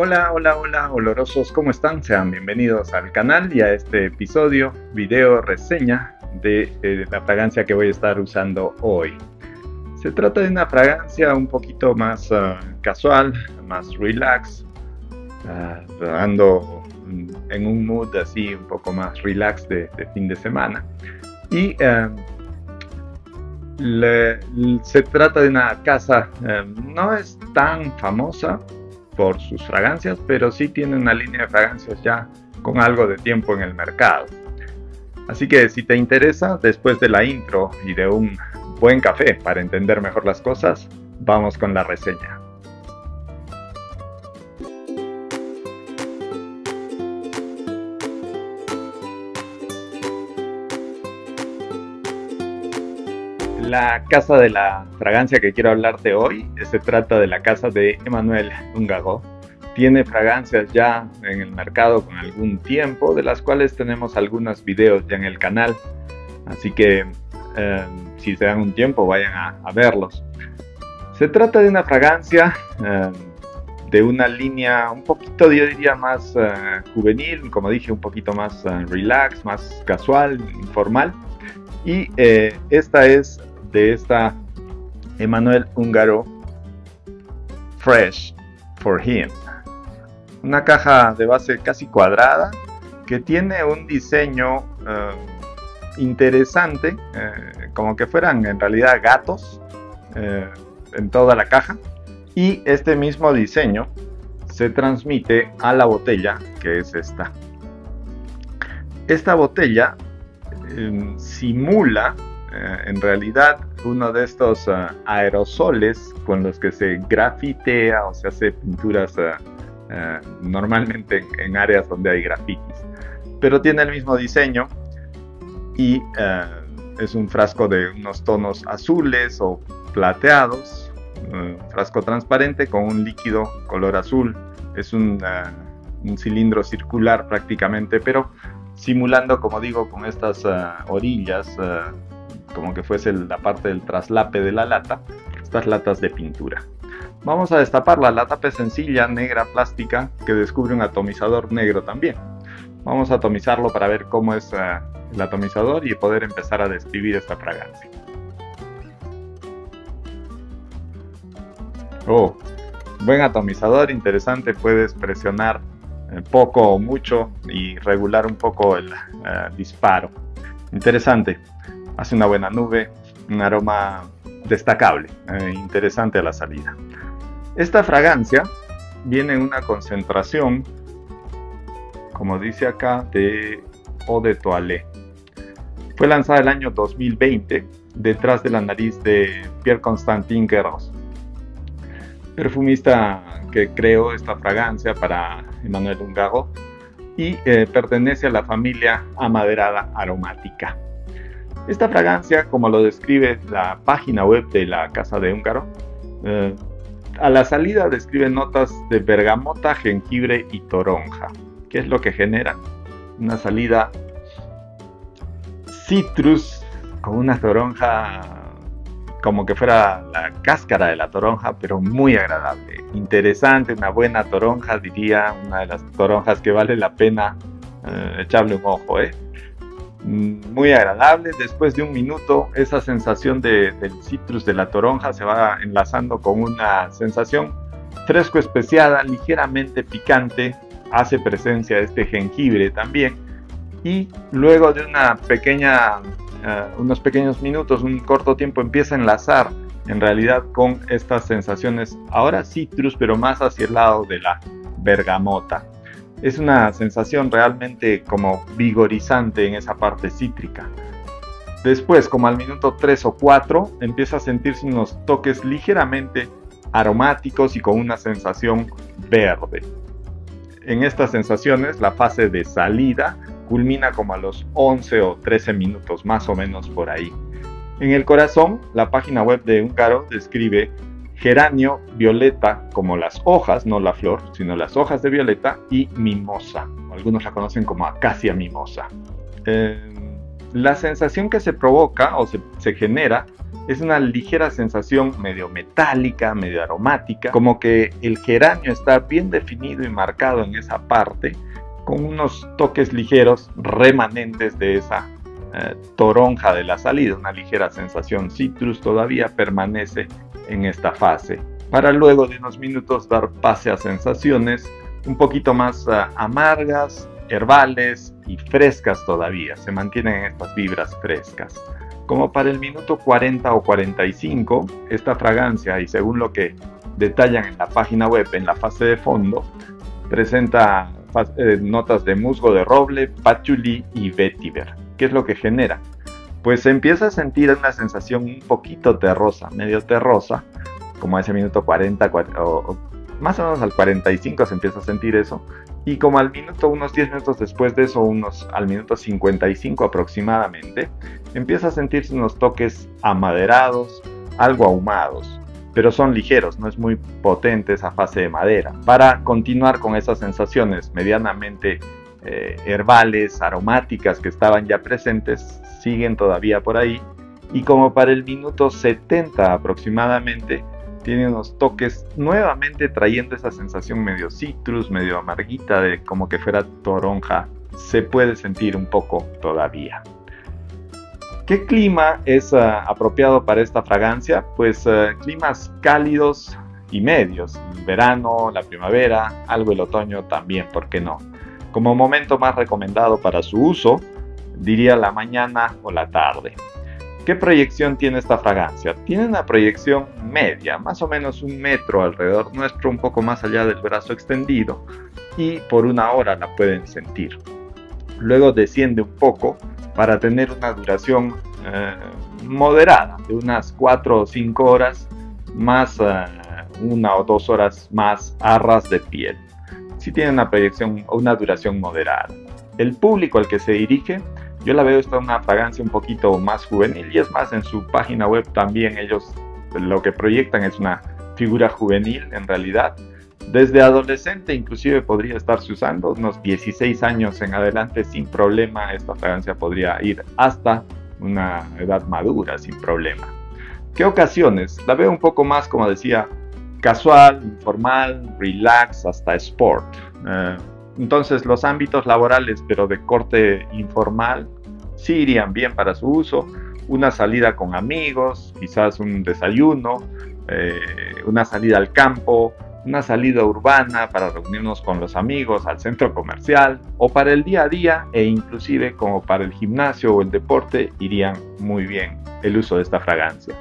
Hola, hola, hola, olorosos, ¿cómo están? Sean bienvenidos al canal y a este episodio, video reseña de la fragancia que voy a estar usando hoy. Se trata de una fragancia un poquito más casual, más relax. Ando en un mood así un poco más relax de fin de semana. Y se trata de una casa, no es tan famosa por sus fragancias, pero sí tiene una línea de fragancias ya con algo de tiempo en el mercado. Así que si te interesa, después de la intro y de un buen café para entender mejor las cosas, vamos con la reseña. La casa de la fragancia que quiero hablarte hoy se trata de la casa de Emmanuel Ungaro. Tiene fragancias ya en el mercado con algún tiempo, de las cuales tenemos algunos videos ya en el canal. Así que si se dan un tiempo, vayan a verlos. Se trata de una fragancia de una línea un poquito, yo diría, más juvenil, como dije, un poquito más relax, más casual, informal. Y esta es de esta Emmanuel Ungaro Fresh for Him. Una caja de base casi cuadrada que tiene un diseño interesante, como que fueran en realidad gatos en toda la caja. Y este mismo diseño se transmite a la botella, que es esta. Esta botella simula en realidad uno de estos aerosoles con los que se grafitea o se hace pinturas normalmente en áreas donde hay grafitis, pero tiene el mismo diseño y es un frasco de unos tonos azules o plateados, un frasco transparente con un líquido color azul. Es un cilindro circular prácticamente, pero simulando, como digo, con estas orillas, como que fuese la parte del traslape de la lata, estas latas de pintura. Vamos a destapar la tapa es sencilla, negra, plástica, que descubre un atomizador negro también. Vamos a atomizarlo para ver cómo es el atomizador y poder empezar a describir esta fragancia. Oh, buen atomizador, interesante, puedes presionar poco o mucho y regular un poco el disparo. Interesante, hace una buena nube, un aroma destacable, interesante a la salida. Esta fragancia viene en una concentración, como dice acá, de Eau de Toilette. Fue lanzada el año 2020 detrás de la nariz de Pierre-Constantin Guéros, perfumista que creó esta fragancia para Emmanuel Ungaro y pertenece a la familia amaderada aromática. Esta fragancia, como lo describe la página web de la casa de Ungaro, a la salida describe notas de bergamota, jengibre y toronja. ¿Qué es lo que genera? Una salida citrus con una toronja como que fuera la cáscara de la toronja, pero muy agradable, interesante, una buena toronja, diría, una de las toronjas que vale la pena echarle un ojo, muy agradable. Después de un minuto, esa sensación del citrus de la toronja se va enlazando con una sensación fresco especiada, ligeramente picante, hace presencia de este jengibre también, y luego de una unos pequeños minutos, un corto tiempo, empieza a enlazar en realidad con estas sensaciones, ahora citrus, pero más hacia el lado de la bergamota. Es una sensación realmente como vigorizante en esa parte cítrica. Después, como al minuto 3 o 4, empieza a sentirse unos toques ligeramente aromáticos y con una sensación verde. En estas sensaciones, la fase de salida culmina como a los 11 o 13 minutos, más o menos por ahí. En el corazón, la página web de Ungaro describe geranio, violeta, como las hojas, no la flor, sino las hojas de violeta, y mimosa. Algunos la conocen como acacia mimosa. La sensación que se provoca o se genera Es una ligera sensación medio metálica, medio aromática, como que el geranio está bien definido y marcado en esa parte, con unos toques ligeros remanentes de esa toronja de la salida. Una ligera sensación citrus todavía permanece en esta fase, para luego de unos minutos dar pase a sensaciones un poquito más amargas, herbales y frescas todavía. Se mantienen estas vibras frescas. Como para el minuto 40 o 45, esta fragancia, y según lo que detallan en la página web en la fase de fondo, presenta notas de musgo de roble, patchouli y vetiver. ¿Qué es lo que genera? Pues se empieza a sentir una sensación un poquito terrosa, medio terrosa, como a ese minuto 40 o más o menos al 45 se empieza a sentir eso, y como al minuto, unos 10 minutos después de eso, al minuto 55 aproximadamente, empieza a sentirse unos toques amaderados, algo ahumados, pero son ligeros, no es muy potente esa fase de madera. Para continuar con esas sensaciones medianamente herbales, aromáticas que estaban ya presentes, siguen todavía por ahí, y como para el minuto 70 aproximadamente, tiene unos toques nuevamente trayendo esa sensación medio citrus, medio amarguita, de como que fuera toronja. Se puede sentir un poco todavía. ¿Qué clima es apropiado para esta fragancia? Pues climas cálidos y medios. El verano, la primavera, algo el otoño también, ¿por qué no? Como momento más recomendado para su uso, diría la mañana o la tarde. ¿Qué proyección tiene esta fragancia? Tiene una proyección media, más o menos 1 metro alrededor nuestro, un poco más allá del brazo extendido, y por 1 hora la pueden sentir. Luego desciende un poco para tener una duración moderada, de unas 4 o 5 horas, más 1 o 2 horas más a ras de piel. Sí tiene una proyección o una duración moderada. El público al que se dirige, yo la veo esta una fragancia un poquito más juvenil, y es más, en su página web también ellos lo que proyectan es una figura juvenil en realidad. Desde adolescente inclusive podría estarse usando, unos 16 años en adelante sin problema. Esta fragancia podría ir hasta una edad madura sin problema. ¿Qué ocasiones? La veo un poco más, como decía, casual, informal, relax, hasta sport. Entonces los ámbitos laborales, pero de corte informal, sí irían bien para su uso. Una salida con amigos, quizás un desayuno, una salida al campo, una salida urbana para reunirnos con los amigos al centro comercial, o para el día a día, e inclusive como para el gimnasio o el deporte, irían muy bien el uso de esta fragancia.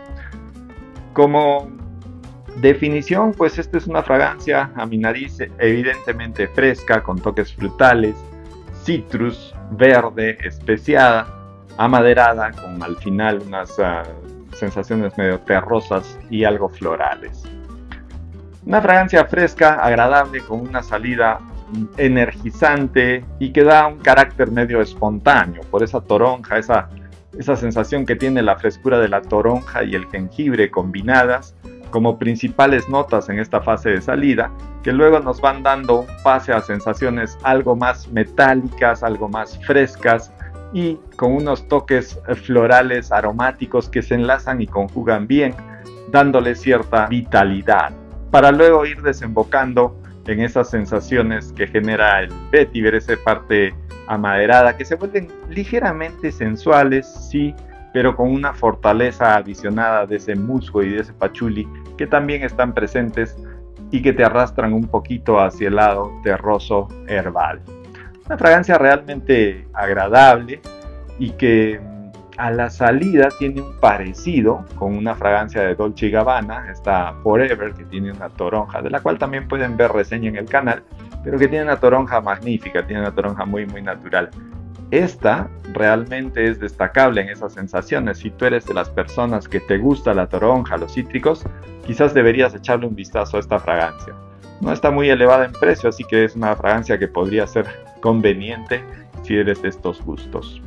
Como definición, pues esta es una fragancia a mi nariz evidentemente fresca, con toques frutales, citrus, verde, especiada, amaderada, con al final unas sensaciones medio terrosas y algo florales. Una fragancia fresca, agradable, con una salida energizante y que da un carácter medio espontáneo por esa toronja, esa sensación que tiene la frescura de la toronja y el jengibre combinadas como principales notas en esta fase de salida, que luego nos van dando un pase a sensaciones algo más metálicas, algo más frescas y con unos toques florales aromáticos que se enlazan y conjugan bien, dándole cierta vitalidad, para luego ir desembocando en esas sensaciones que genera el vetiver, esa parte amaderada, que se vuelven ligeramente sensuales, sí, pero con una fortaleza adicionada de ese musgo y de ese patchouli que también están presentes y que te arrastran un poquito hacia el lado terroso herbal. Una fragancia realmente agradable y que a la salida tiene un parecido con una fragancia de Dolce & Gabbana, esta Forever, que tiene una toronja, de la cual también pueden ver reseña en el canal, pero que tiene una toronja magnífica, tiene una toronja muy natural. Esta realmente es destacable en esas sensaciones. Si tú eres de las personas que te gusta la toronja, los cítricos, quizás deberías echarle un vistazo a esta fragancia. No está muy elevada en precio, así que es una fragancia que podría ser conveniente si eres de estos gustos.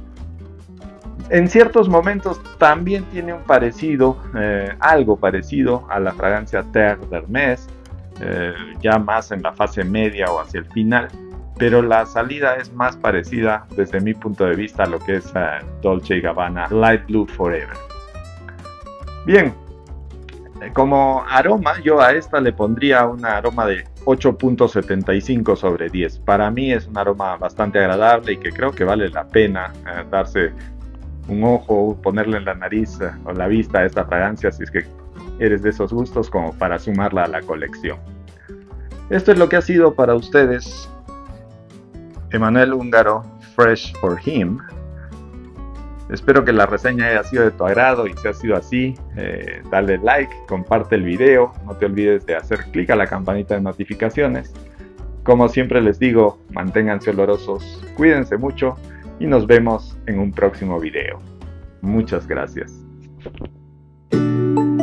En ciertos momentos también tiene un parecido, algo parecido a la fragancia Terre d'Hermès, ya más en la fase media o hacia el final, pero la salida es más parecida desde mi punto de vista a lo que es Dolce & Gabbana Light Blue Forever. Bien, como aroma, yo a esta le pondría un aroma de 8.75 sobre 10. Para mí es un aroma bastante agradable y que creo que vale la pena darse un ojo, ponerle en la nariz o la vista a esta fragancia, si es que eres de esos gustos, como para sumarla a la colección. Esto es lo que ha sido para ustedes Emanuel Ungaro Fresh for Him. Espero que la reseña haya sido de tu agrado, y si ha sido así, dale like, comparte el video, no te olvides de hacer clic a la campanita de notificaciones. Como siempre les digo, manténganse olorosos, cuídense mucho y nos vemos en un próximo video. Muchas gracias.